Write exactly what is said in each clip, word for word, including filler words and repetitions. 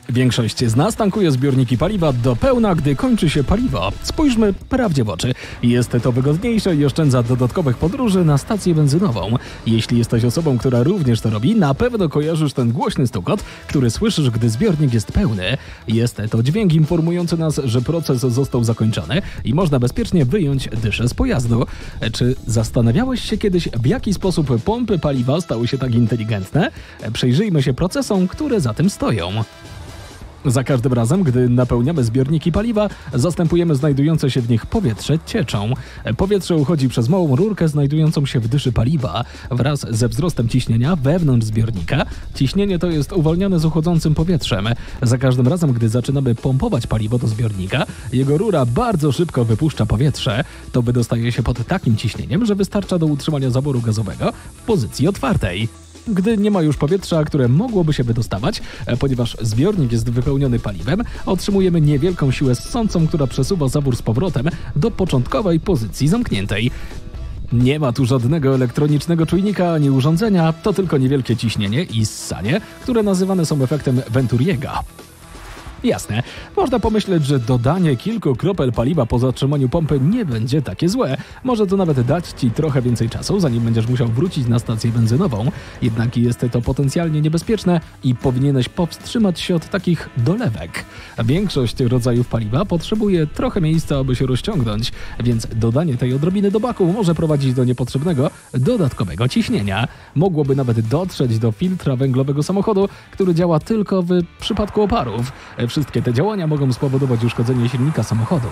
Większość z nas tankuje zbiorniki paliwa do pełna, gdy kończy się paliwo. Spójrzmy prawdzie w oczy. Jest to wygodniejsze i oszczędza dodatkowych podróży na stację benzynową. Jeśli jesteś osobą, która również to robi, na pewno kojarzysz ten głośny stukot, który słyszysz, gdy zbiornik jest pełny. Jest to dźwięk informujący nas, że proces został zakończony i można bezpiecznie wyjąć dyszę z pojazdu. Czy zastanawiałeś się kiedyś, w jaki sposób pompy paliwa stały się tak inteligentne? Przyjrzyjmy się procesom, które za tym stoją. Za każdym razem, gdy napełniamy zbiorniki paliwa, zastępujemy znajdujące się w nich powietrze cieczą. Powietrze uchodzi przez małą rurkę znajdującą się w dyszy paliwa. Wraz ze wzrostem ciśnienia wewnątrz zbiornika, ciśnienie to jest uwalniane z uchodzącym powietrzem. Za każdym razem, gdy zaczynamy pompować paliwo do zbiornika, jego rura bardzo szybko wypuszcza powietrze. To wydostaje się pod takim ciśnieniem, że wystarcza do utrzymania zaworu gazowego w pozycji otwartej. Gdy nie ma już powietrza, które mogłoby się wydostawać, ponieważ zbiornik jest wypełniony paliwem, otrzymujemy niewielką siłę ssącą, która przesuwa zawór z powrotem do początkowej pozycji zamkniętej. Nie ma tu żadnego elektronicznego czujnika ani urządzenia, to tylko niewielkie ciśnienie i ssanie, które nazywane są efektem Venturiego. Jasne, można pomyśleć, że dodanie kilku kropel paliwa po zatrzymaniu pompy nie będzie takie złe. Może to nawet dać Ci trochę więcej czasu, zanim będziesz musiał wrócić na stację benzynową. Jednak jest to potencjalnie niebezpieczne i powinieneś powstrzymać się od takich dolewek. Większość rodzajów paliwa potrzebuje trochę miejsca, aby się rozciągnąć, więc dodanie tej odrobiny do baku może prowadzić do niepotrzebnego, dodatkowego ciśnienia. Mogłoby nawet dotrzeć do filtra węglowego samochodu, który działa tylko w przypadku oparów. Wszystkie te działania mogą spowodować uszkodzenie silnika samochodu.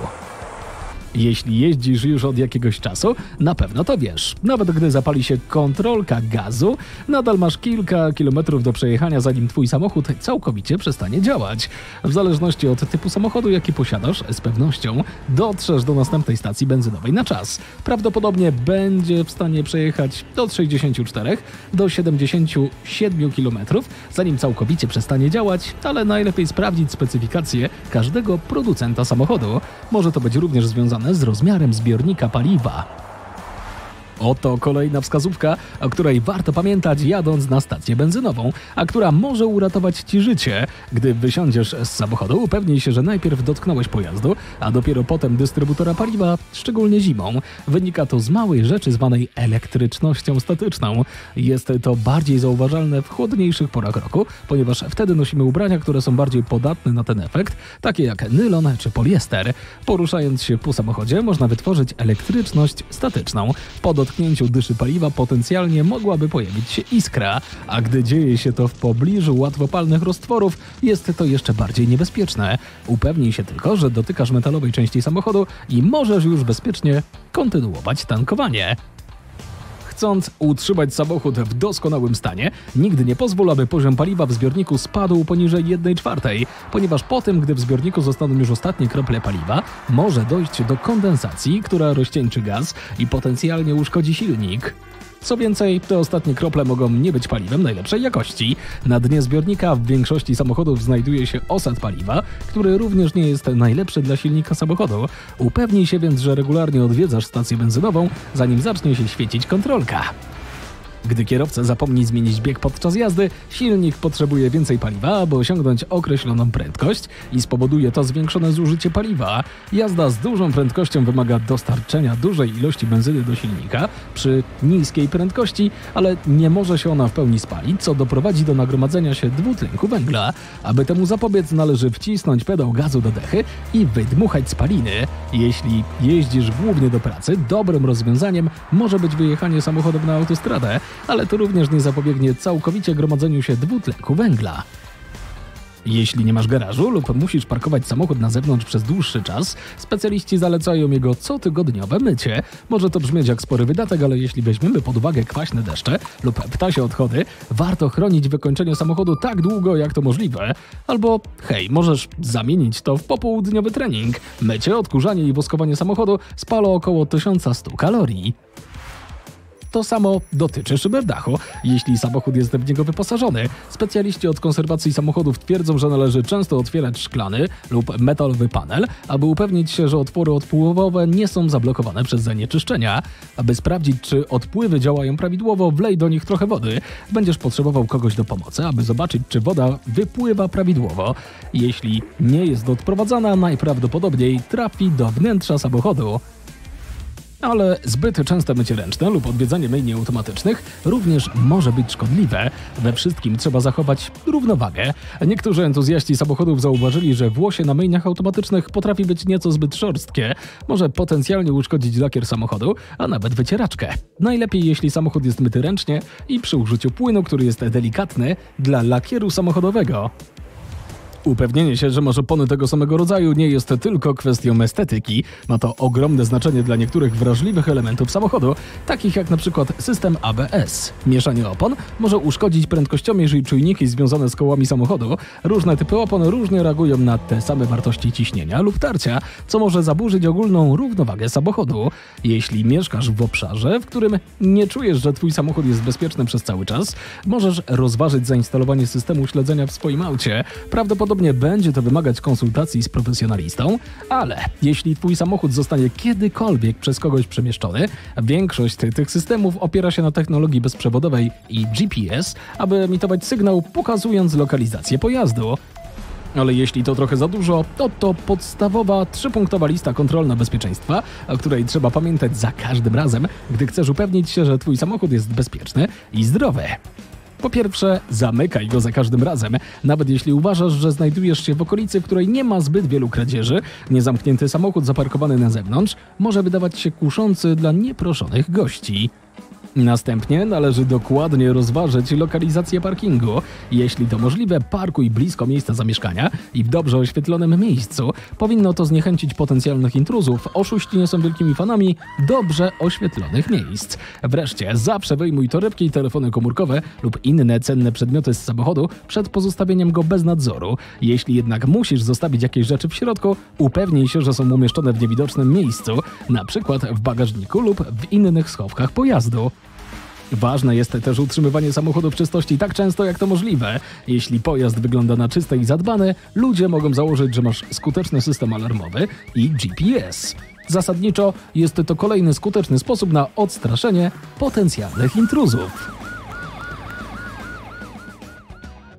Jeśli jeździsz już od jakiegoś czasu, na pewno to wiesz. Nawet gdy zapali się kontrolka gazu, nadal masz kilka kilometrów do przejechania, zanim twój samochód całkowicie przestanie działać. W zależności od typu samochodu, jaki posiadasz, z pewnością dotrzesz do następnej stacji benzynowej na czas. Prawdopodobnie będzie w stanie przejechać od sześćdziesięciu czterech do siedemdziesięciu siedmiu kilometrów, zanim całkowicie przestanie działać, ale najlepiej sprawdzić specyfikację każdego producenta samochodu. Może to być również związane z rozmiarem zbiornika paliwa. Oto kolejna wskazówka, o której warto pamiętać jadąc na stację benzynową, a która może uratować Ci życie. Gdy wysiądziesz z samochodu, upewnij się, że najpierw dotknąłeś pojazdu, a dopiero potem dystrybutora paliwa, szczególnie zimą. Wynika to z małej rzeczy zwanej elektrycznością statyczną. Jest to bardziej zauważalne w chłodniejszych porach roku, ponieważ wtedy nosimy ubrania, które są bardziej podatne na ten efekt, takie jak nylon czy poliester. Poruszając się po samochodzie, można wytworzyć elektryczność statyczną. Po dotknięciu dyszy paliwa potencjalnie mogłaby pojawić się iskra, a gdy dzieje się to w pobliżu łatwopalnych roztworów, jest to jeszcze bardziej niebezpieczne. Upewnij się tylko, że dotykasz metalowej części samochodu i możesz już bezpiecznie kontynuować tankowanie. Chcąc utrzymać samochód w doskonałym stanie, nigdy nie pozwól, aby poziom paliwa w zbiorniku spadł poniżej jednej czwartej, ponieważ po tym, gdy w zbiorniku zostaną już ostatnie krople paliwa, może dojść do kondensacji, która rozcieńczy gaz i potencjalnie uszkodzi silnik. Co więcej, te ostatnie krople mogą nie być paliwem najlepszej jakości. Na dnie zbiornika w większości samochodów znajduje się osad paliwa, który również nie jest najlepszy dla silnika samochodu. Upewnij się więc, że regularnie odwiedzasz stację benzynową, zanim zacznie się świecić kontrolka. Gdy kierowca zapomni zmienić bieg podczas jazdy, silnik potrzebuje więcej paliwa, aby osiągnąć określoną prędkość i spowoduje to zwiększone zużycie paliwa. Jazda z dużą prędkością wymaga dostarczenia dużej ilości benzyny do silnika przy niskiej prędkości, ale nie może się ona w pełni spalić, co doprowadzi do nagromadzenia się dwutlenku węgla. Aby temu zapobiec, należy wcisnąć pedał gazu do dechy i wydmuchać spaliny. Jeśli jeździsz głównie do pracy, dobrym rozwiązaniem może być wyjechanie samochodem na autostradę, ale to również nie zapobiegnie całkowicie gromadzeniu się dwutlenku węgla. Jeśli nie masz garażu lub musisz parkować samochód na zewnątrz przez dłuższy czas, specjaliści zalecają jego cotygodniowe mycie. Może to brzmieć jak spory wydatek, ale jeśli weźmiemy pod uwagę kwaśne deszcze lub ptasie odchody, warto chronić wykończenie samochodu tak długo, jak to możliwe. Albo hej, możesz zamienić to w popołudniowy trening. Mycie, odkurzanie i woskowanie samochodu spalą około tysiąc sto kalorii. To samo dotyczy szyberdachu, jeśli samochód jest w niego wyposażony. Specjaliści od konserwacji samochodów twierdzą, że należy często otwierać szklany lub metalowy panel, aby upewnić się, że otwory odpływowe nie są zablokowane przez zanieczyszczenia. Aby sprawdzić, czy odpływy działają prawidłowo, wlej do nich trochę wody. Będziesz potrzebował kogoś do pomocy, aby zobaczyć, czy woda wypływa prawidłowo. Jeśli nie jest odprowadzana, najprawdopodobniej trafi do wnętrza samochodu. Ale zbyt częste mycie ręczne lub odwiedzanie myjni automatycznych również może być szkodliwe. We wszystkim trzeba zachować równowagę. Niektórzy entuzjaści samochodów zauważyli, że włosie na myjniach automatycznych potrafi być nieco zbyt szorstkie. Może potencjalnie uszkodzić lakier samochodu, a nawet wycieraczkę. Najlepiej, jeśli samochód jest myty ręcznie i przy użyciu płynu, który jest delikatny dla lakieru samochodowego. Upewnienie się, że masz opony tego samego rodzaju, nie jest tylko kwestią estetyki. Ma to ogromne znaczenie dla niektórych wrażliwych elementów samochodu, takich jak na przykład system A B S. Mieszanie opon może uszkodzić prędkościomierz i czujniki związane z kołami samochodu. Różne typy opon różnie reagują na te same wartości ciśnienia lub tarcia, co może zaburzyć ogólną równowagę samochodu. Jeśli mieszkasz w obszarze, w którym nie czujesz, że twój samochód jest bezpieczny przez cały czas, możesz rozważyć zainstalowanie systemu śledzenia w swoim aucie. Prawdopodobnie będzie to wymagać konsultacji z profesjonalistą, ale jeśli twój samochód zostanie kiedykolwiek przez kogoś przemieszczony, większość tych systemów opiera się na technologii bezprzewodowej i G P S, aby emitować sygnał, pokazując lokalizację pojazdu. Ale jeśli to trochę za dużo, to to podstawowa trzypunktowa lista kontrolna bezpieczeństwa, o której trzeba pamiętać za każdym razem, gdy chcesz upewnić się, że twój samochód jest bezpieczny i zdrowy. Po pierwsze, zamykaj go za każdym razem. Nawet jeśli uważasz, że znajdujesz się w okolicy, w której nie ma zbyt wielu kradzieży, niezamknięty samochód zaparkowany na zewnątrz może wydawać się kuszący dla nieproszonych gości. Następnie należy dokładnie rozważyć lokalizację parkingu. Jeśli to możliwe, parkuj blisko miejsca zamieszkania i w dobrze oświetlonym miejscu. Powinno to zniechęcić potencjalnych intruzów. Oszuści nie są wielkimi fanami dobrze oświetlonych miejsc. Wreszcie, zawsze wyjmuj torebki i telefony komórkowe lub inne cenne przedmioty z samochodu przed pozostawieniem go bez nadzoru. Jeśli jednak musisz zostawić jakieś rzeczy w środku, upewnij się, że są umieszczone w niewidocznym miejscu, na przykład w bagażniku lub w innych schowkach pojazdu. Ważne jest też utrzymywanie samochodu w czystości tak często jak to możliwe. Jeśli pojazd wygląda na czyste i zadbane, ludzie mogą założyć, że masz skuteczny system alarmowy i G P S. Zasadniczo jest to kolejny skuteczny sposób na odstraszenie potencjalnych intruzów.